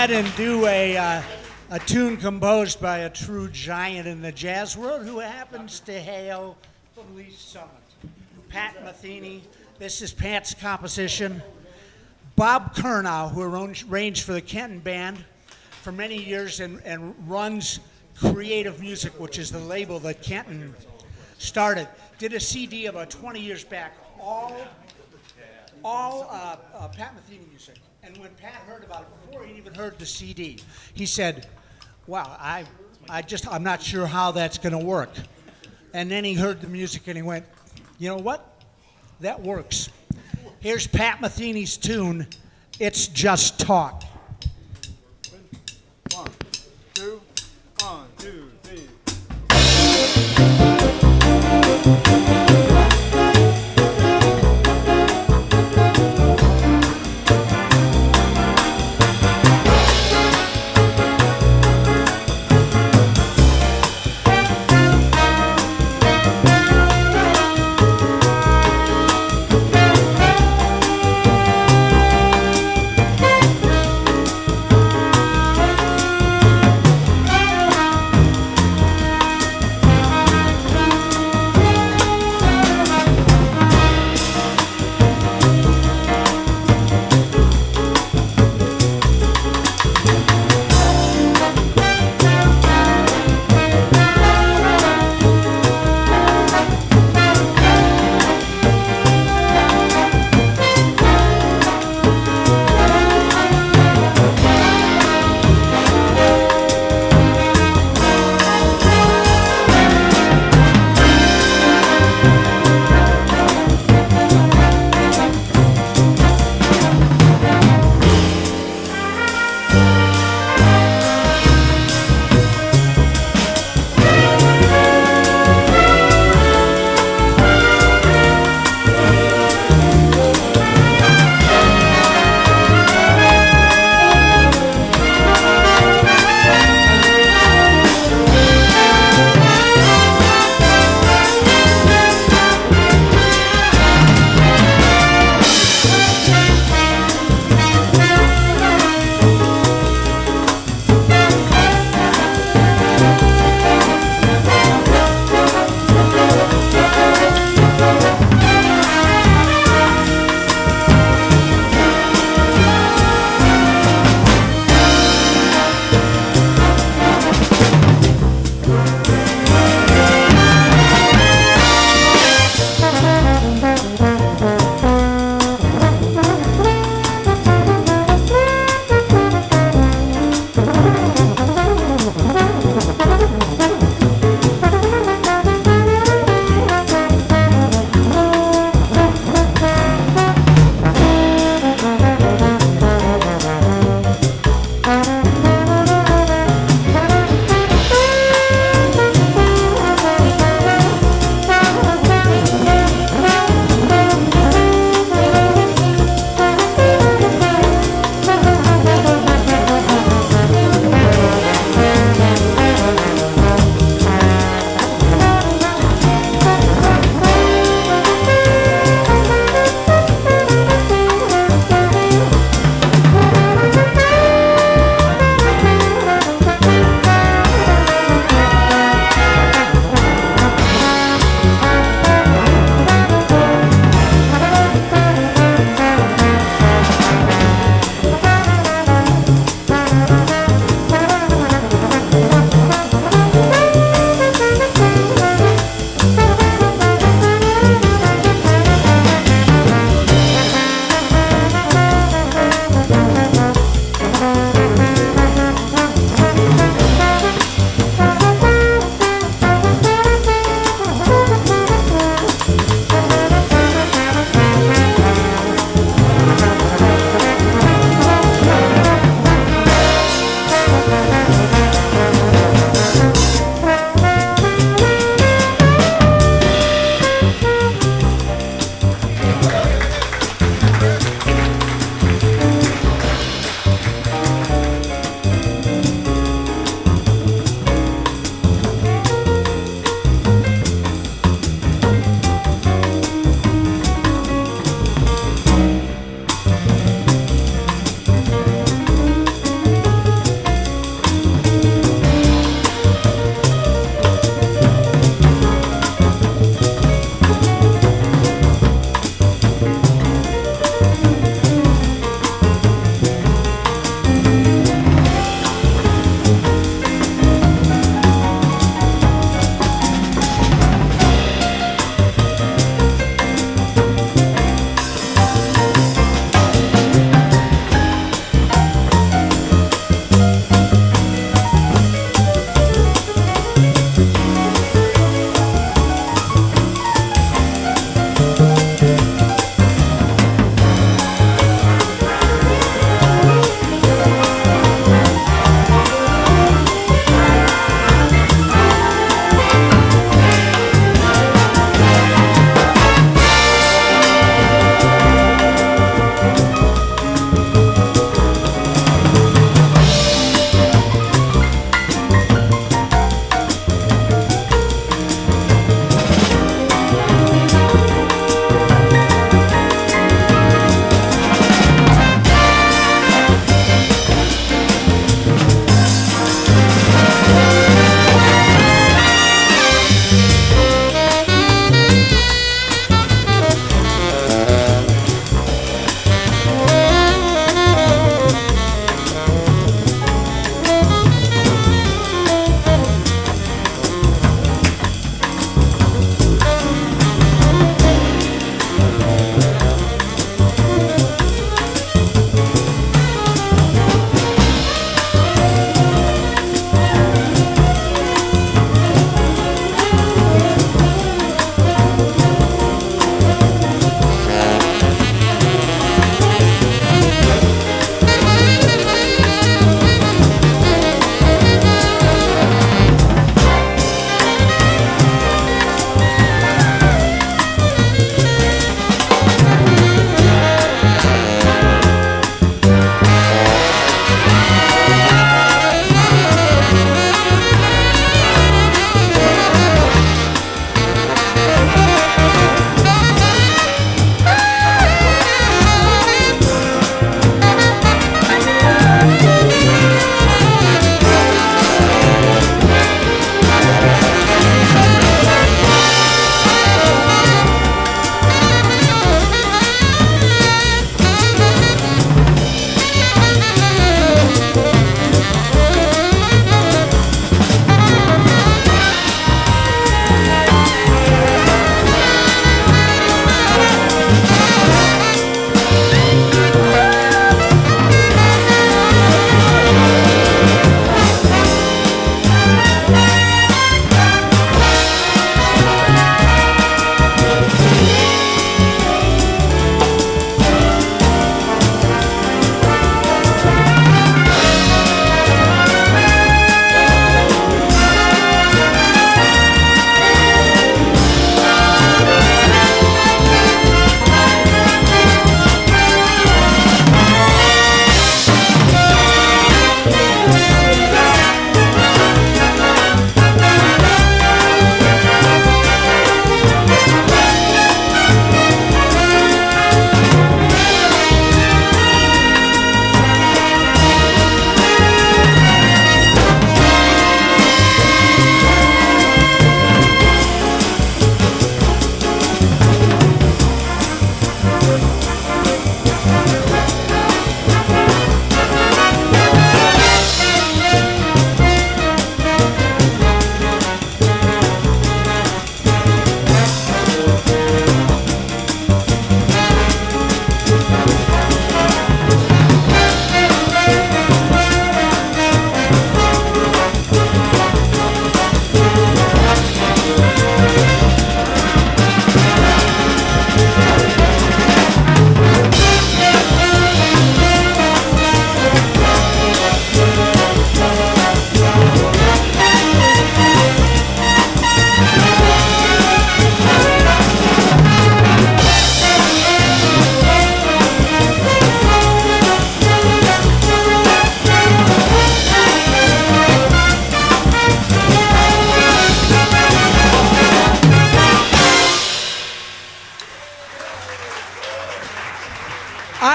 And do a tune composed by a true giant in the jazz world who happens to hail from Lee's Summit. Pat Metheny. This is Pat's composition. Bob Curnow, who arranged for the Kenton Band for many years and runs Creative Music, which is the label that Kenton started, did a CD about 20 years back, all Pat Metheny music. And when Pat heard about it, before he even heard the CD, he said, wow, I'm not sure how that's going to work. And then he heard the music and he went, you know what? That works. Here's Pat Metheny's tune, It's Just Talk. 1, 2, 1, 2, 3.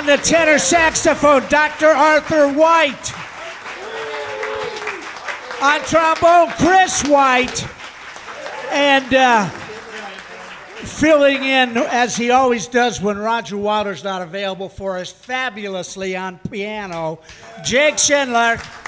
On the tenor saxophone, Dr. Arthur White. On trombone, Chris White. And filling in, as he always does when Roger Wilder's not available for us, fabulously on piano, Jake Schindler.